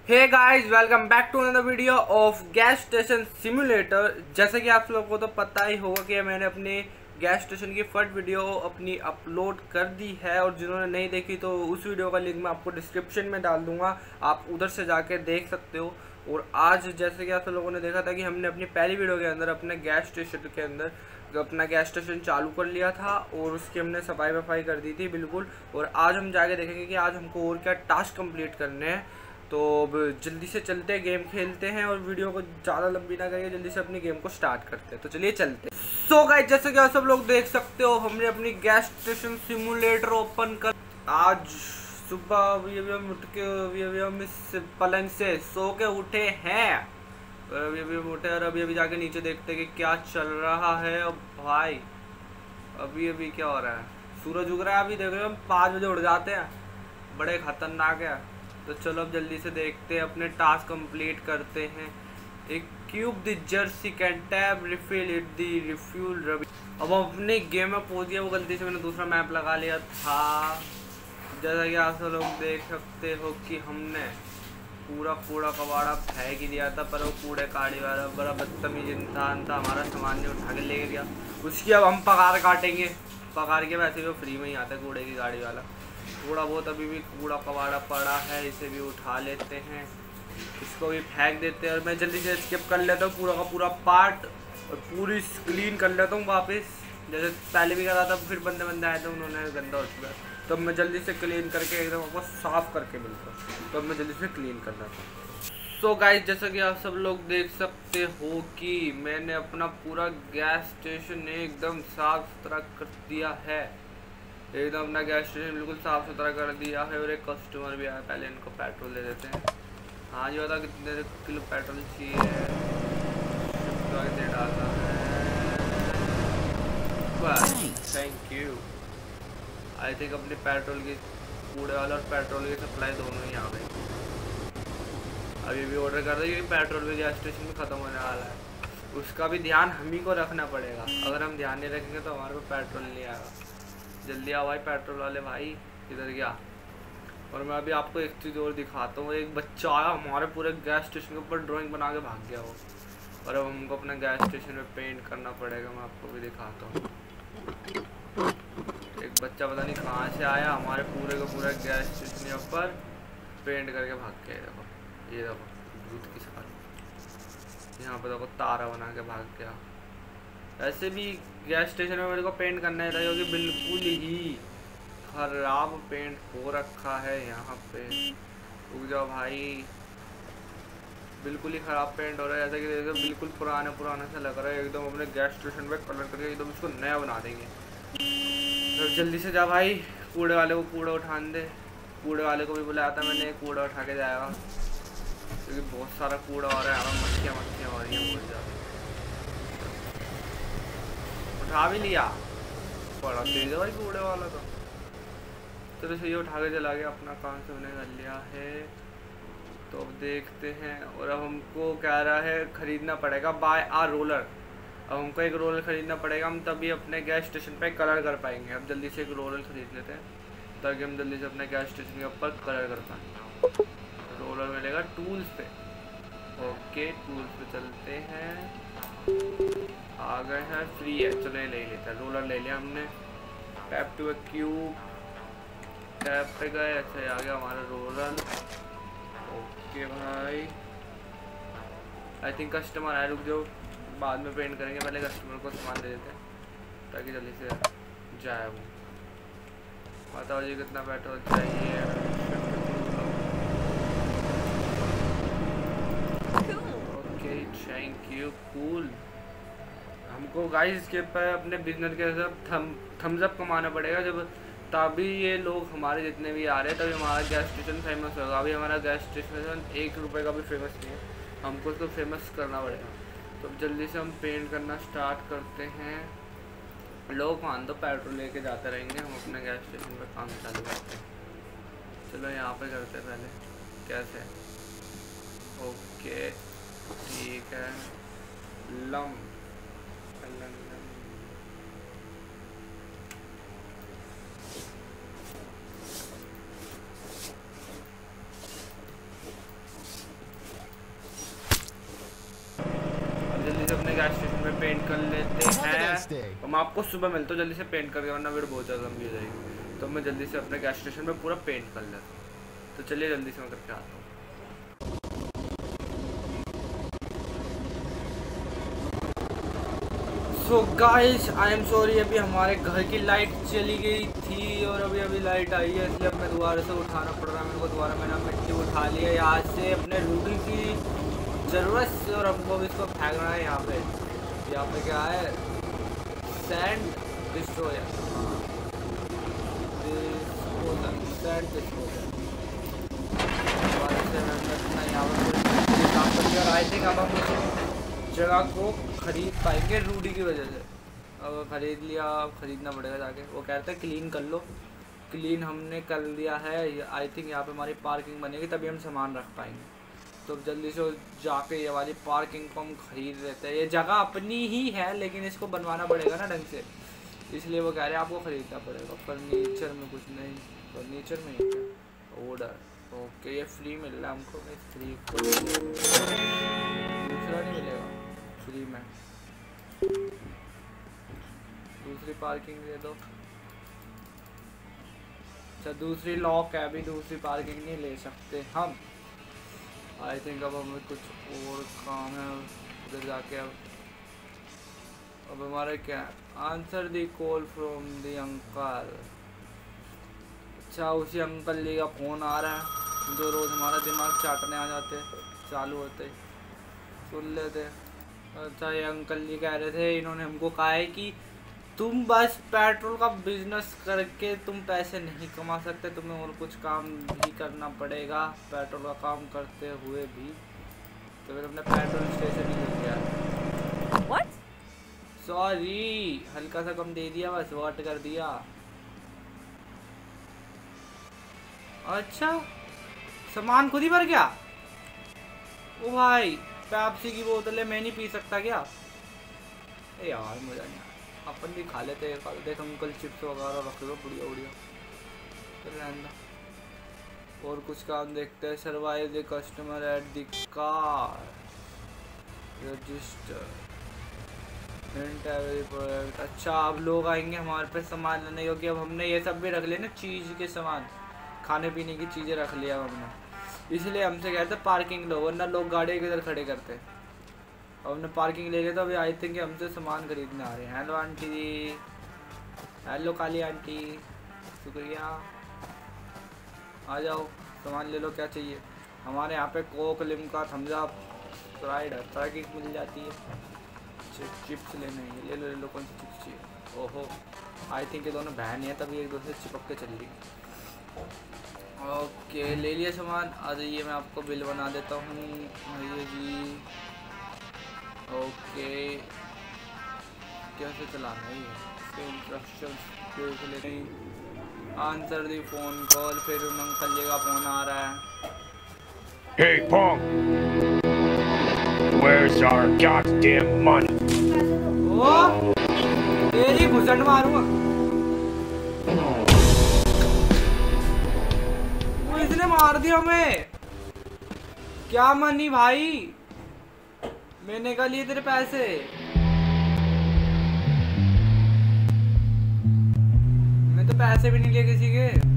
Hey guys, welcome back to another video of gas station simulator. जैसे कि आप लोगों को तो पता ही होगा कि मैंने अपने गैस स्टेशन की फर्स्ट वीडियो अपनी अपलोड कर दी है, और जिन्होंने नहीं देखी तो उस वीडियो का लिंक मैं आपको डिस्क्रिप्शन में डाल दूंगा, आप उधर से जाके देख सकते हो। और आज जैसे कि आप लोगों ने देखा था कि हमने अपनी पहली वीडियो के अंदर अपने गैस स्टेशन के अंदर अपना गैस स्टेशन चालू कर लिया था और उसकी हमने सफाई वफाई कर दी थी बिल्कुल। और आज हम जाके देखेंगे कि आज हमको और क्या टास्क कंप्लीट करने हैं। तो अब जल्दी से चलते हैं, गेम खेलते हैं और वीडियो को ज़्यादा लंबी ना करिए, जल्दी से अपनी गेम को स्टार्ट करते हैं। तो चलिए चलते हैं। सो गाइस, जैसे कि आप सब लोग देख सकते हो हमने अपनी गैस स्टेशन सिमुलेटर ओपन कर आज सुबह अभी हम उठ के अभी हम इस पलंग से सो के उठे हैं और अभी हम उठे और अभी जाके नीचे देखते हैं कि क्या चल रहा है। अब भाई अभी क्या हो रहा है, सूरज उग रहा है। अभी देख रहे हो हम 5 बजे उठ जाते हैं, बड़े खतरनाक है। तो चलो अब जल्दी से देखते हैं, अपने टास्क कंप्लीट करते हैं। एक cube the jersey can tab refill it the refuel रवि। अब हम अपने गेम में पहुंच गया, वो गलती से मैंने दूसरा मैप लगा लिया था। जैसा कि आप सब लोग देख सकते हो कि हमने पूरा कूड़ा कबाड़ा फेंक ही दिया था, पर वो कूड़े काड़ी वाला बड़ा बदतमीज इंसान था, हमारा सामान नहीं उठा के ले गया। उसकी अब हम पगार काटेंगे, पगार के वैसे भी वो फ्री में ही आता है कूड़े की गाड़ी वाला। थोड़ा बहुत अभी भी कूड़ा कबाड़ा पड़ा है, इसे भी उठा लेते हैं, इसको भी फेंक देते हैं। और मैं जल्दी से स्किप कर लेता हूँ पूरा का पूरा पार्ट और पूरी क्लीन कर लेता हूँ वापस, जैसे पहले भी करा था। फिर बंदे आए थे, उन्होंने गंदा हो चुका है, तो मैं जल्दी से क्लीन करके एकदम आपको साफ करके मिलता हूँ। तो मैं जल्दी से क्लीन करना था। सो गाइस, जैसा कि आप सब लोग देख सकते हो कि मैंने अपना पूरा गैस स्टेशन एकदम साफ सुथरा कर दिया है, एकदम अपना गैस स्टेशन बिल्कुल साफ सुथरा कर दिया है। और एक कस्टमर भी आया, पहले इनको पेट्रोल दे देते हैं। हाँ जी, बता कितने किलो पेट्रोल चाहिए, दे डालना है। बस, थैंक यू। आई थिंक अपने पेट्रोल की कूड़े वाला और पेट्रोल की सप्लाई दोनों ही आ गई। अभी भी ऑर्डर कर रहे हैं, पेट्रोल भी गैस स्टेशन में ख़त्म होने वाला है, उसका भी ध्यान हम ही को रखना पड़ेगा। अगर हम ध्यान नहीं रखेंगे तो हमारे पास पेट्रोल नहीं आएगा। जल्दी आओ भाई पेट्रोल वाले भाई, इधर गया। और मैं अभी आपको एक चीज़ और दिखाता हूँ। एक बच्चा आया हमारे पूरे गैस स्टेशन के ऊपर ड्राइंग बना के भाग गया वो, और अब हमको अपना गैस स्टेशन में पेंट करना पड़ेगा। मैं आपको भी दिखाता हूँ। एक बच्चा पता नहीं कहाँ से आया, हमारे पूरे का पूरा गैस स्टेशन के ऊपर पेंट करके भाग गया। देखो, ये देखो भूत की शक्ल, यहाँ पर देखो तारा बना के भाग गया। ऐसे भी गैस स्टेशन में मेरे को पेंट करना है था, क्योंकि बिल्कुल ही खराब पेंट हो रखा है यहाँ पे। रुक जाओ भाई, बिल्कुल ही खराब पेंट हो रहा है, जैसा कि देखो बिल्कुल पुराना सा लग रहा है एकदम। अपने गैस स्टेशन पे कलर करके एकदम इसको नया बना देंगे। तो जल्दी से जा भाई, कूड़े वाले को कूड़ा उठाने दे। कूड़े वाले को भी बुलाया था मैंने, कूड़ा उठा के जाएगा, क्योंकि बहुत सारा कूड़ा हो रहा है। हमें मक्खियाँ हो रही हैं बहुत ज़्यादा। उठा भी लिया, बड़ा तेज है भाई कूड़े वाला तो। चलो सही, उठा के चला गया, अपना काम से उन्हें कर लिया है। तो अब देखते हैं। और अब हमको कह रहा है ख़रीदना पड़ेगा बाय आ रोलर। अब हमको एक रोलर ख़रीदना पड़ेगा, हम तभी अपने गैस स्टेशन पे कलर कर पाएंगे। अब जल्दी से एक रोलर ख़रीद लेते हैं, ताकि हम जल्दी से अपने गैस स्टेशन के ऊपर कलर कर पाएँ। रोलर मिलेगा टूल्स पे। ओके, टूल्स पे चलते हैं। आ गए हैं, फ्री है, चलो ये ले लेते हैं। रोलर ले लिया हमने। Tap to a cube, tap पे गए। अच्छा, ये आ गया हमारा रोलर। ओके भाई, आई थिंक कस्टमर आए, रुक जाओ, बाद में पेंट करेंगे, पहले कस्टमर को सामान दे देते हैं ताकि जल्दी से जाए वो। बताओ जी कितना पेट्रोल चाहिए। Okay, thank you, cool. हमको गाइस के पे अपने बिजनेस के सब थम्स अप कमाना पड़ेगा, जब तभी ये लोग हमारे जितने भी आ रहे हैं, तभी हमारा गैस स्टेशन फेमस होगा। अभी हमारा गैस स्टेशन 1 रुपये का भी फेमस नहीं है, हमको इसको फेमस करना पड़ेगा। तो जल्दी से हम पेंट करना स्टार्ट करते हैं। लोग मान दो पेट्रोल लेके जाते रहेंगे, हम अपने गैस स्टेशन पर काम चालू करते हैं। चलो यहाँ पे करते हैं पहले, कैसे। ओके ठीक है, लम मैं आपको सुबह मिलता हूँ जल्दी से पेंट करके, वरना वीडियो बहुत ज़्यादा लंबी हो जाएगी। तो मैं जल्दी से अपने गैस स्टेशन में पूरा पेंट कर लेता हूँ। तो चलिए जल्दी से मैं करके आता हूँ। So guys I am sorry, अभी हमारे घर की लाइट चली गई थी और अभी लाइट आई है, इसलिए अपने दोबारा से उठाना पड़ रहा है मेरे को। दोबारा मैंने मिट्टी उठा ली है यहाँ से अपने रूटी की ज़रूरत से, और हमको भी इसको फेंकना है यहाँ पे क्या है, सैंड डिस्ट्रॉयर, सैंड डिस्ट्रॉयर। यहाँ पर और आई थिंक अब हम उस जगह को खरीद पाएंगे रूडी की वजह से। अब खरीद लिया, अब खरीदना पड़ेगा जाके। वो कहते हैं क्लीन कर लो, क्लीन हमने कर लिया है। आई थिंक यहाँ पे हमारी पार्किंग बनेगी, तभी हम सामान रख पाएंगे। तो जल्दी से जाके ये वाली पार्किंग को हम खरीद लेते हैं। ये जगह अपनी ही है लेकिन इसको बनवाना पड़ेगा ना ढंग से, इसलिए वो कह रहे हैं आपको ख़रीदना पड़ेगा। फर्नीचर में कुछ नहीं, फर्नीचर में ही क्या ऑर्डर, ओके ये फ्री मिल रहा है हमको। फ्री को दूसरा नहीं मिलेगा फ्री में, दूसरी पार्किंग दे दो। अच्छा दूसरी लॉक है, अभी दूसरी पार्किंग नहीं ले सकते हम। आई थिंक अब हमें कुछ और काम है उधर जाके। अब हमारे क्या, answer the call from the uncle. अच्छा उसी अंकल जी का फ़ोन आ रहा है जो रोज़ हमारा दिमाग चाटने आ जाते, चालू होते सुन लेते। अच्छा ये अंकल जी कह रहे थे, इन्होंने हमको कहा है कि तुम बस पेट्रोल का बिजनेस करके तुम पैसे नहीं कमा सकते, तुम्हें और कुछ काम भी करना पड़ेगा पेट्रोल का काम करते हुए भी। तो फिर हमने पेट्रोल स्टेशन ही ले लिया। सॉरी हल्का सा कम दे दिया, बस वॉट कर दिया। अच्छा सामान खुद ही भर गया। ओ भाई पेप्सी की बोतल है, मैं नहीं पी सकता क्या? ए यार मजा नहीं, अपन भी खा लेते हैं। देख अंकल चिप्स वगैरह रख लो बढ़िया बढ़िया, फिर रहना। और कुछ काम देखते हैं। Survive the customer at the car register hint every product. अच्छा अब लोग आएंगे हमारे पे सामान लेने, क्योंकि अब हमने ये सब भी रख लिया ना, चीज़ के सामान, खाने पीने की चीज़ें रख लिया हमने, इसलिए हमसे कहते हैं पार्किंग लो, वरना लोग गाड़ी किधर खड़े करते हैं। अब हमने पार्किंग ले लिया, तो अभी आई थिंक हमसे सामान खरीदने आ रहे हैं। Hello aunty ji, hello Kali aunty, शुक्रिया, आ जाओ सामान ले लो। क्या चाहिए? हमारे यहाँ पे Coke, Limca, Thums Up, Sprite हर तरह की मिल जाती है। चिप्स लेने हैं, ले लो कौन सी चिप्स चाहिए? ओहो आई थिंक ये दोनों बहन हैं, तभी एक दूसरे से चिपक के चल रही। ओके ले लिया सामान। आ जाइए मैं आपको बिल बना देता हूँ ये जी। ओके कैसे चलाना है ये, इंस्ट्रक्शंस देख लेते हैं। आंसर दी फोन कॉल, फिर उन अंकल जी का फोन आ रहा है। Hey punk, where's our goddamn money? ओ तेरी घुसट मारूंगा। वो इसने मार दिया हमें। क्या मनी भाई, मैंने कहा लिए तेरे पैसे। मैं तो पैसे भी नहीं लिए किसी के।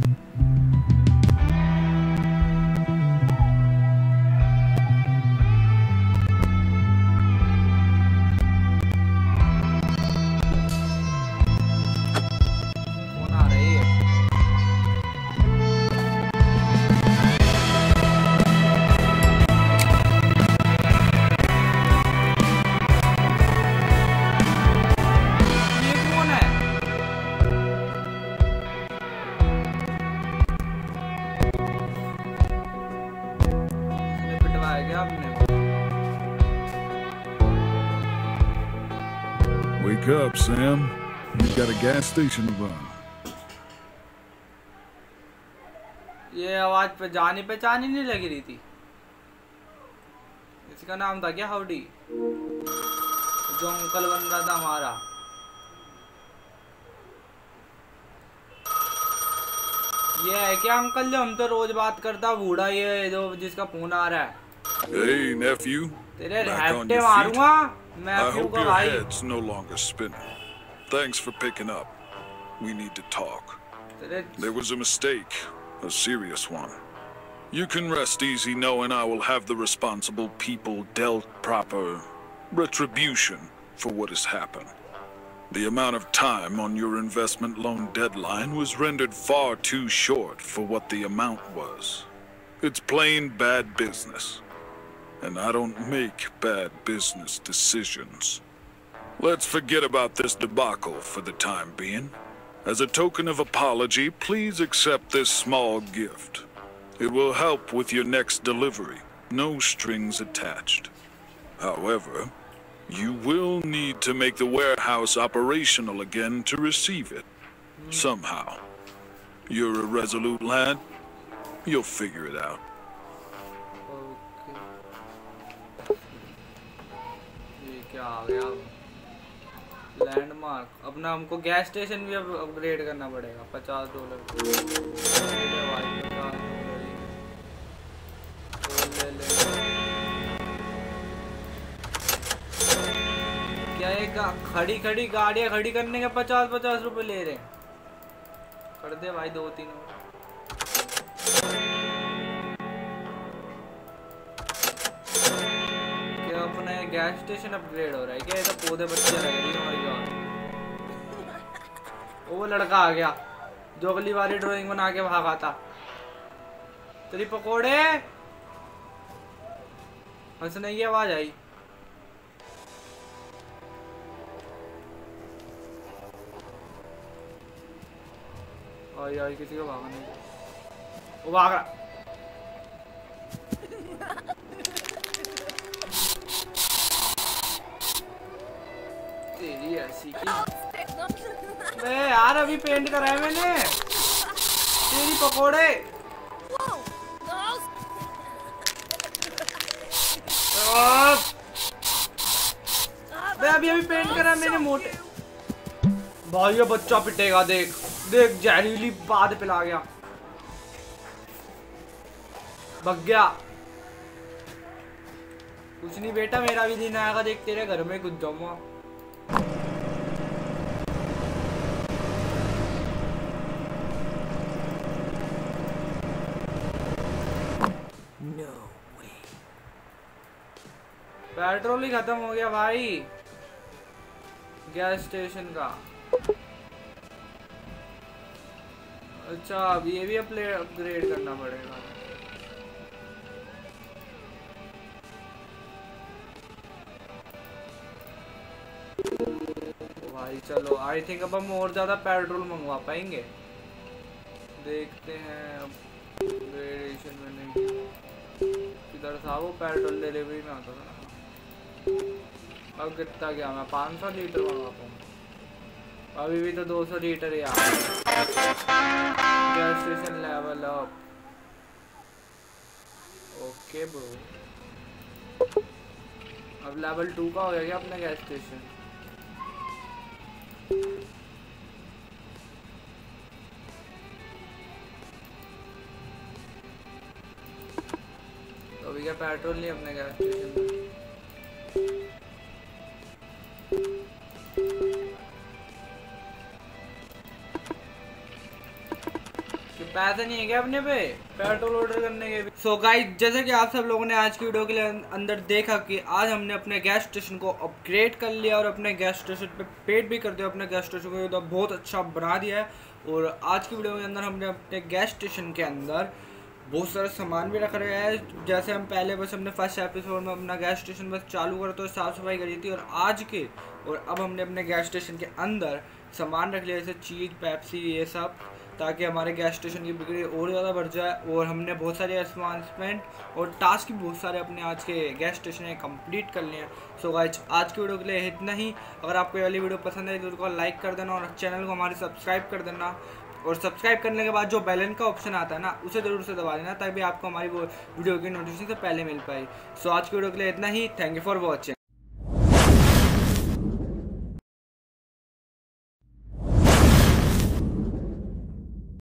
Wake up, Sam. You've got a gas station to run. ये आवाज पे जानी पहचानी नहीं लगी रही थी। इसका नाम था क्या हाउडी, जो अंकल बन रहा था हमारा। ये है क्या अंकल जो हम तो रोज बात करता, बूढ़ा ये जो जिसका फोन आ रहा है? Hey, nephew. तेरे Back on हैप्टे your मारूंगा feet? मैं I अपने hope को your भाई। head's no longer spinning. Thanks for picking up. We need to talk. There was a mistake, a serious one. You can rest easy knowing I will have the responsible people dealt proper retribution for what has happened. The amount of time on your investment loan deadline was rendered far too short for what the amount was. It's plain bad business. And I don't make bad business decisions. Let's forget about this debacle for the time being. As a token of apology, please accept this small gift. It will help with your next delivery. No strings attached. However, you will need to make the warehouse operational again to receive it. Somehow. You're a resolute lad. You'll figure it out. क्या आ गया landmark. अब ना हमको gas station भी अब upgrade करना पड़ेगा। $50 क्या एक खड़ी गाड़ियाँ खड़ी करने के 50 रुपए ले रहे हैं। कर दे भाई 2-3 अपना गैस स्टेशन अपग्रेड हो रहा है क्या? ये तो पौधे बच्चे लग रही है हमारी गाँव। वो लड़का आ गया जो अगली बारी ड्राइंग बना के भागा था। तेरी पकोड़े हंसने की आवाज आई। आई किसी को भागा नहीं, वो भाग रहा। तेरी ऐसी की यार अभी पेंट करा है मैंने। तेरी पकोड़े अभी पेंट करा मैंने मोटे भाई। ये बच्चा पिटेगा, देख देख जहरीली बात पिला गया, भग गया। कुछ नहीं बेटा, मेरा भी दिन आएगा, देख तेरे घर में घुस जाऊंगा। पेट्रोल ही खत्म हो गया भाई गैस स्टेशन का। अच्छा अब ये भी अपग्रेड करना पड़ेगा। भाई चलो आई थिंक अब हम और ज्यादा पेट्रोल मंगवा पाएंगे। देखते हैं अब अपग्रेडेशन में नहीं किधर था वो पेट्रोल डिलीवरी में आता था। अब कितना गया मैं 500 लीटर मंगा पाऊँ। अभी भी तो 200 लीटर ही आ gas station level up. Okay bro, अब लेवल 2 का हो गया क्या अपना गैस स्टेशन? तो अभी क्या पेट्रोल नहीं अपने गैस स्टेशन में? पैसे नहीं है क्या अपने पे पेट्रोल ऑर्डर करने के? सो गाइस जैसे कि आप सब लोगों ने आज की वीडियो के लिए अंदर देखा कि आज हमने अपने गैस स्टेशन को अपग्रेड कर लिया और अपने गैस स्टेशन पे पेड भी कर दिया। अपने गैस स्टेशन को तो बहुत अच्छा बना दिया है। और आज की वीडियो के अंदर हमने अपने गैस स्टेशन के अंदर बहुत सारा सामान भी रख रहे हैं। जैसे हम पहले बस हमने फर्स्ट एपिसोड में अपना गैस स्टेशन बस चालू करा तो साफ़ सफाई करी थी, और आज के और अब हमने अपने गैस स्टेशन के अंदर सामान रख लिया जैसे चीज़, पेप्सी, ये सब, ताकि हमारे गैस स्टेशन की बिक्री और ज़्यादा बढ़ जाए। और हमने बहुत सारे एडवांसमेंट और टास्क भी बहुत सारे अपने आज के गैस स्टेशन में कंप्लीट कर लिए हैं। सो गाइस आज की वीडियो के लिए इतना ही। अगर आपको ये वाली वीडियो पसंद है तो उसको लाइक कर देना और चैनल को हमारे सब्सक्राइब कर देना। और सब्सक्राइब करने के बाद जो बेल आइकन का ऑप्शन आता है ना, उसे ज़रूर से दबा देना ताकि आपको हमारी वो वीडियो की नोटिफिकेशन से पहले मिल पाए। सो आज की वीडियो के लिए इतना ही। Thank you for watching.